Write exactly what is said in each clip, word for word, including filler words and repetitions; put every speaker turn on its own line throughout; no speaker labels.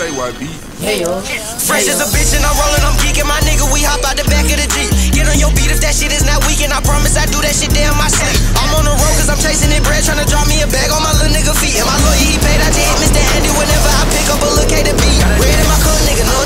say Y B.
Hey yo.
Fresh as a bitch and I'm rolling, I'm geeking. My nigga, we hop out the back of the Jeep. Get on your beat if that shit is not weak. And I promise I do that shit damn my sleep. I'm on the road cause I'm chasing it bread, trying to drop me a bag on my little nigga feet. And my lawyer, he paid, I just hit Mister Andy whenever I pick up a look at the beat. Red in my car, nigga, no.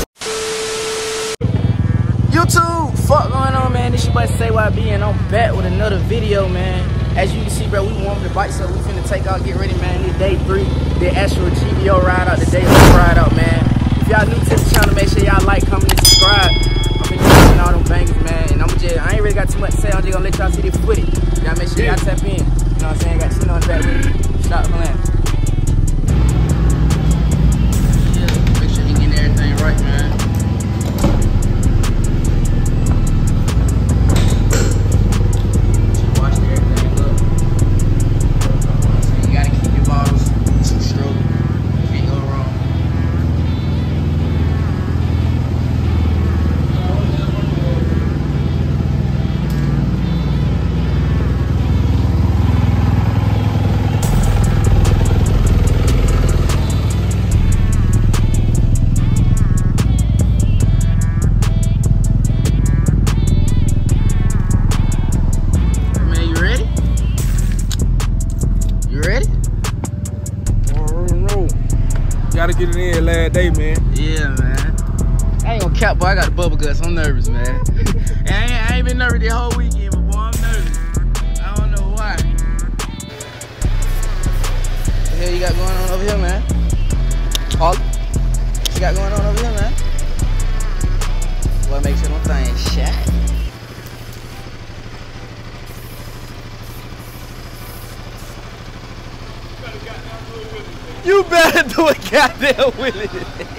YouTube, fuck going on, man? This your boy Say Y B and I'm back with another video, man. As you can see, bro, we warmed the bikes up. We finna take out, get ready, man. This day three, the actual G V O ride out, the day one ride out, man. If y'all new to the channel, make sure y'all like, comment, and subscribe. I'm been doing all them bangers, man. And I'm just, I ain't really got too much to say. I'm just gonna let y'all see the footage. Y'all make sure y'all tap in. You know what I'm saying? Got Chino on the back with me. Stop playing. Yeah, make sure you getting everything right, man.
Gotta get it in last day, man.
Yeah, man. I ain't gonna cap, boy. I got the bubble guts. I'm nervous, man. I, ain't, I ain't been nervous the whole weekend, but boy, I'm nervous. I don't know why. What the hell you got going on over here, man? Paul? What you got going on over here, man? Boy, make sure them things shine. You better do a goddamn with it.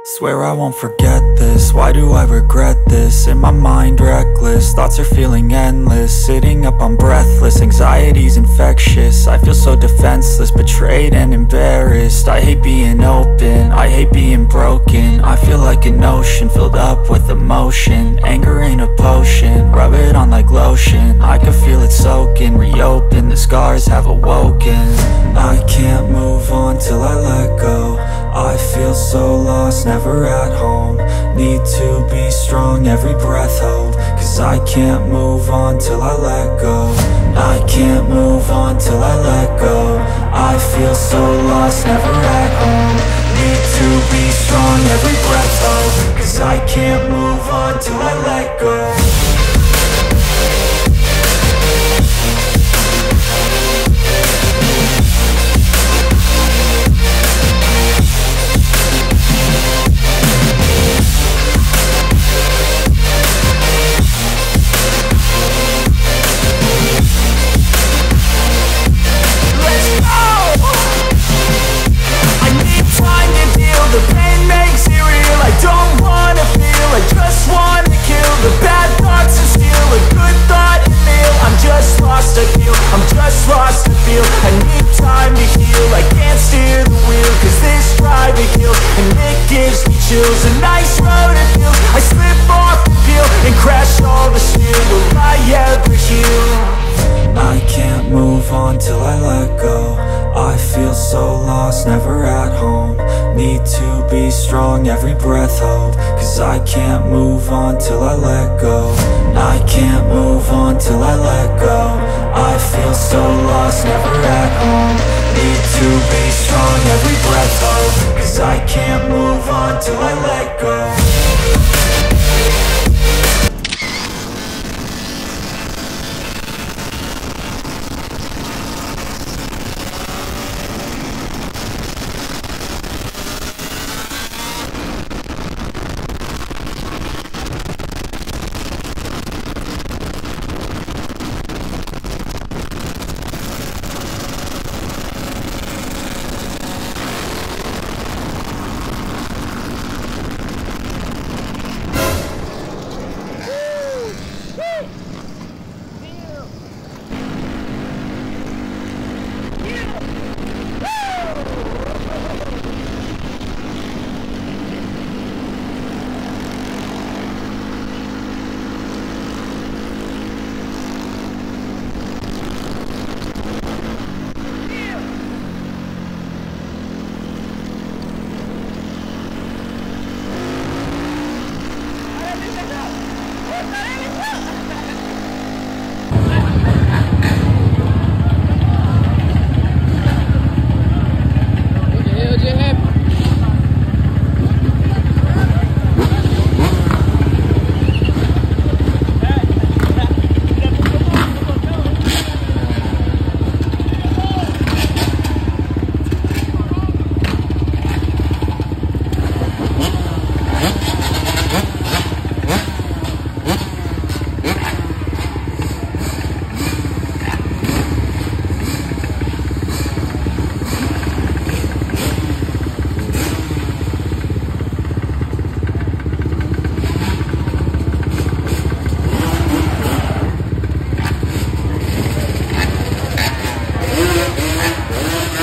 Swear I won't forget this, why do I regret this? In my mind reckless, thoughts are feeling endless. Sitting up, I'm breathless, anxiety's infectious. I feel so defenseless, betrayed and embarrassed. I hate being open, I hate being broken. I feel like an ocean, filled up with emotion. Anger ain't a potion, rub it on like lotion. I can feel it soaking, reopen, the scars have awoken. I can't move on till I let go. I feel so lost, never at home. Need to be strong, every breath hold. Cause I can't move on till I let go. I can't move on till I let go. I feel so lost, never at home. Need to be strong, every breath hold. Cause I can't move on till I let go. I'm just lost to feel, I need time to heal. I can't steer the wheel, cause this drive it kills. And it gives me chills, a nice road it feels. I slip off the peel and crash all the steel. Will I ever heal? I can't move on till I let go. I feel so lost, never at home. Need to be strong, every breath hold. Cause I can't move on till I let go. I can't move on till I let go. I feel so lost, never at home. Need to be strong, every breath hold. Cause I can't move on till I let go.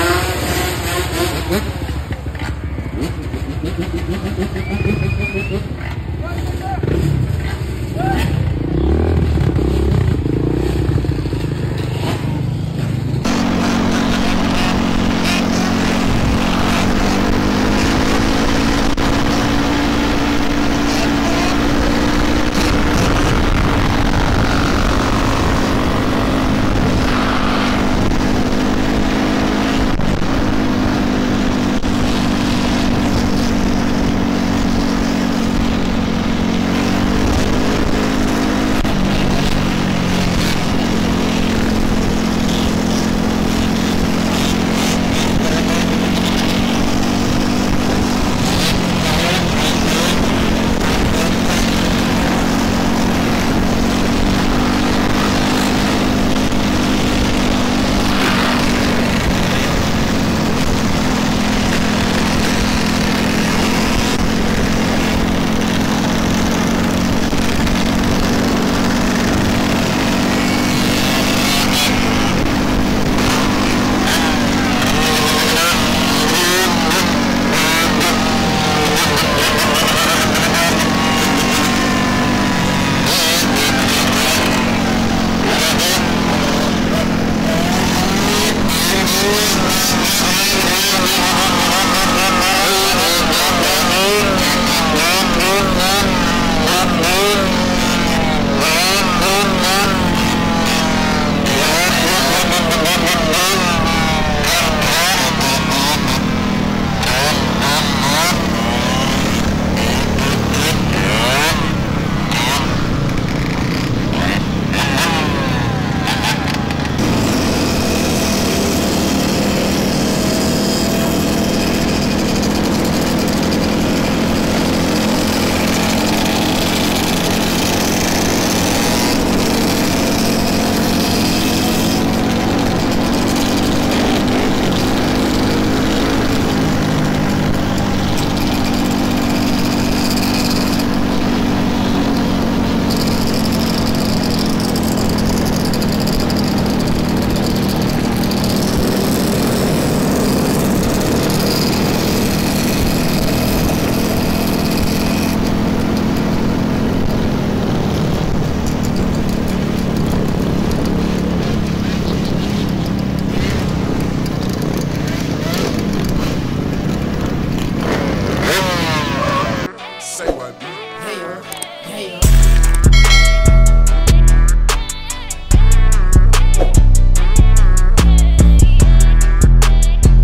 Thank you.